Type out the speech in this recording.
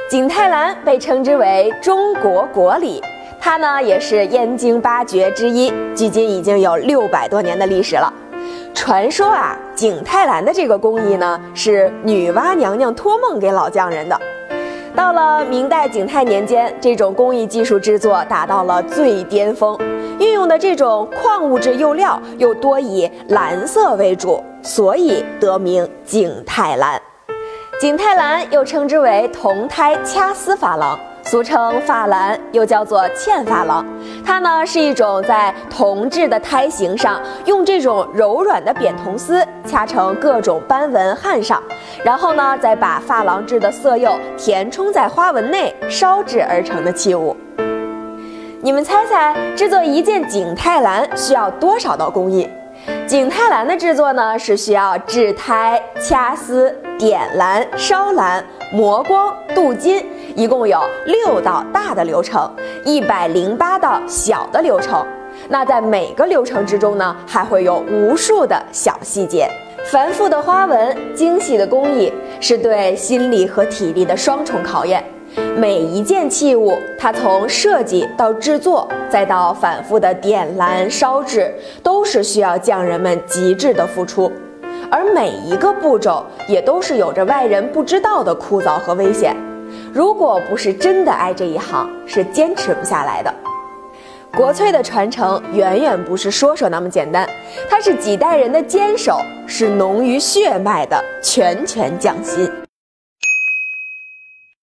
景泰蓝被称之为中国国礼，它呢也是燕京八绝之一，距今已经有600多年的历史了。传说啊，景泰蓝的这个工艺呢是女娲娘娘托梦给老匠人的。到了明代景泰年间，这种工艺技术制作达到了最巅峰，运用的这种矿物质釉料又多以蓝色为主，所以得名景泰蓝。景泰蓝又称之为铜胎掐丝珐琅，俗称珐蓝，又叫做嵌珐琅。它呢是一种在铜制的胎形上，用这种柔软的扁铜丝掐成各种斑纹焊上，然后呢再把珐琅制的色釉填充在花纹内，烧制而成的器物。你们猜猜，制作一件景泰蓝需要多少道工艺？景泰蓝的制作呢，是需要制胎、掐丝、点蓝、烧蓝、磨光、镀金，一共有6道大的流程，108道小的流程。那在每个流程之中呢，还会有无数的小细节。繁复的花纹、精细的工艺，是对心理和体力的双重考验。每一件器物，它从设计到制作，再到反复的点蓝烧制，都是需要匠人们极致的付出，而每一个步骤也都是有着外人不知道的枯燥和危险。如果不是真的爱这一行，是坚持不下来的。国粹的传承远远不是说说那么简单，它是几代人的坚守，是浓于血脉的拳拳匠心。